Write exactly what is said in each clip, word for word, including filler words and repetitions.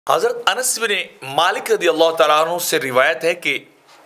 हज़रत अनस बिन मालिक रज़ियल्लाहु तआला अन्हु से रिवायत है कि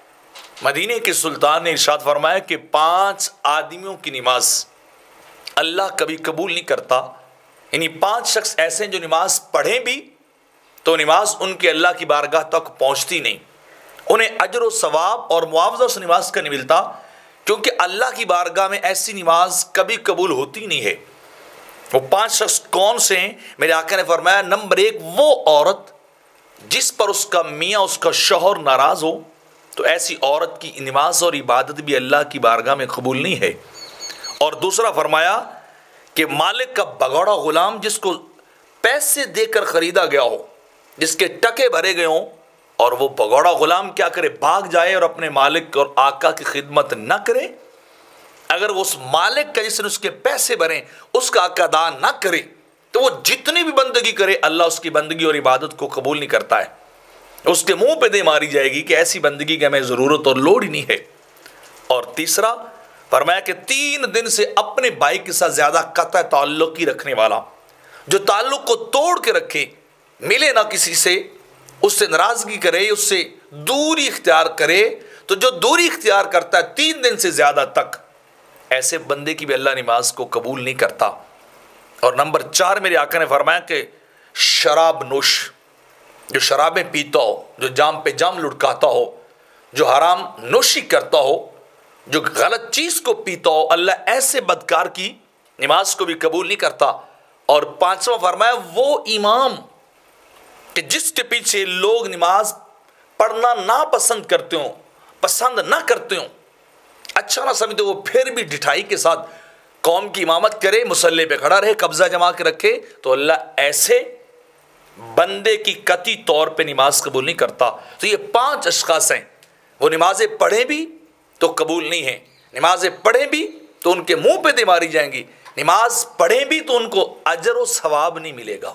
मदीने के सुल्तान ने इरशाद फरमाया कि पांच आदमियों की नमाज अल्लाह कभी कबूल नहीं करता। यानी पांच शख्स ऐसे हैं जो नमाज पढ़ें भी तो नमाज उनके अल्लाह की बारगाह तक पहुंचती नहीं, उन्हें अजर व सवाब और मुआवजा उस नमाज का नहीं मिलता, क्योंकि अल्लाह की बारगाह में ऐसी नमाज कभी कबूल होती नहीं है। वो पांच शख्स कौन से हैं? मेरे आका ने फरमाया, नंबर एक, वो औरत जिस पर उसका मियाँ उसका शौहर नाराज हो, तो ऐसी औरत की नमाज और इबादत भी अल्लाह की बारगाह में कबूल नहीं है। और दूसरा फरमाया कि मालिक का बगौड़ा गुलाम जिसको पैसे देकर खरीदा गया हो, जिसके टके भरे गए हों, और वो बगौड़ा गुलाम क्या करे, भाग जाए और अपने मालिक और आका की खिदमत न करे। अगर वो उस मालिक का जिसने उसके पैसे भरे उसका आका अदा ना करे, तो वो जितनी भी बंदगी करे अल्लाह उसकी बंदगी और इबादत को कबूल नहीं करता है। उसके मुंह पे दे मारी जाएगी कि ऐसी बंदगी की हमें ज़रूरत और लोड़ ही नहीं है। और तीसरा फरमाया कि तीन दिन से अपने भाई के साथ ज़्यादा कतई ताल्लुक़ ही रखने वाला, जो ताल्लुक़ को तोड़ के रखे, मिले ना किसी से, उससे नाराज़गी करे, उससे दूरी इख्तियार करे, तो जो दूरी इख्तियार करता है तीन दिन से ज़्यादा तक, ऐसे बंदे की भी अल्लाह नमाज को कबूल नहीं करता। और नंबर चार, मेरे आका ने फरमाया कि शराब नोश, जो शराबें पीता हो, जो जाम पे जाम लुढ़काता हो, जो हराम नोशी करता हो, जो गलत चीज़ को पीता हो, अल्लाह ऐसे बदकार की नमाज को भी कबूल नहीं करता। और पांचवा फरमाया, वो इमाम कि जिसके पीछे लोग नमाज पढ़ना ना पसंद करते हो, पसंद ना करते हो, अच्छा ना समझते, वो फिर भी ढिठाई के साथ कौम की इमामत करे, मुसल्ले पे खड़ा रहे, कब्जा जमा के रखे, तो अल्लाह ऐसे बंदे की कती तौर पे नमाज कबूल नहीं करता। तो ये पांच अशख़ास हैं, वो नमाजें पढ़े भी तो कबूल नहीं है, नमाजें पढ़े भी तो उनके मुंह पे दे मारी जाएंगी, नमाज पढ़े भी तो उनको अजर व सवाब नहीं मिलेगा।